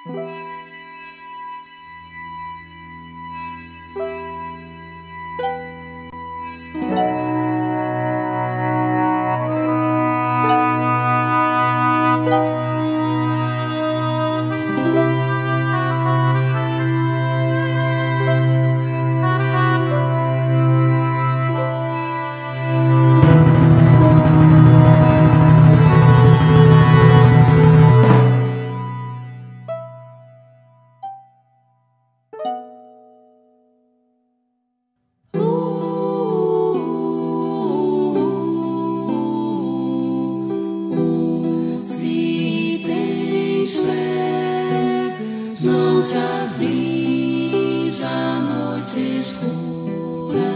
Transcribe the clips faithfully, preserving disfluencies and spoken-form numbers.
Não te aflige a noite escura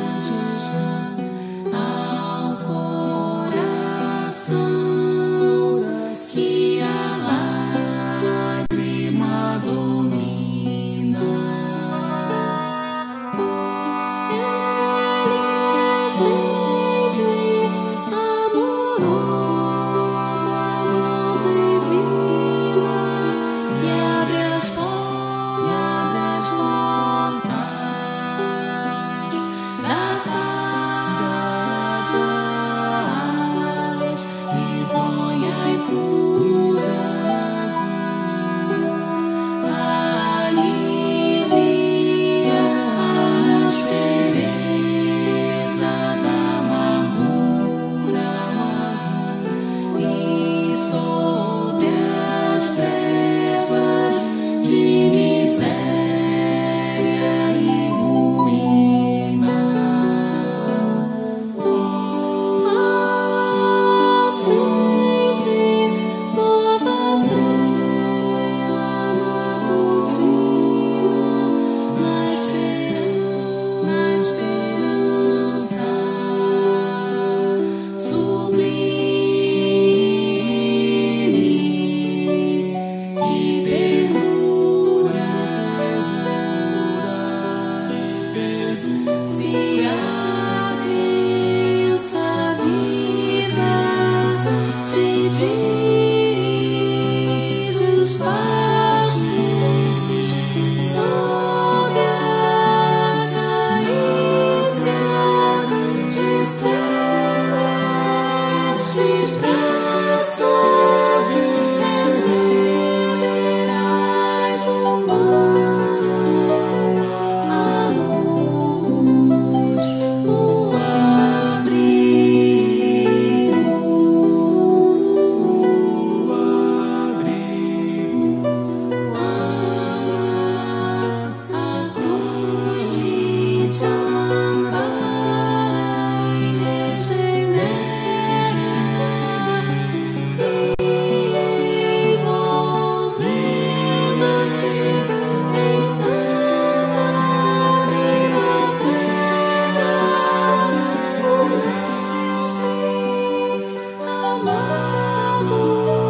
ao coração que a lágrima domina. Ele estende amorosa mão divina e abre as portas da paz, risonha e pura, alivia a aspereza da amargura e sobre as trevas de miséria e ruína. Acende nova estrela matutina na esperança, na esperança sublime que perdura. Se a crença viva te dirige os passos sob a carícia de celestes braços, receberás o pão, a luz, o abrigo, a cruz te ampara e regenera, envolvendo-te em santa primavera. O Mestre amado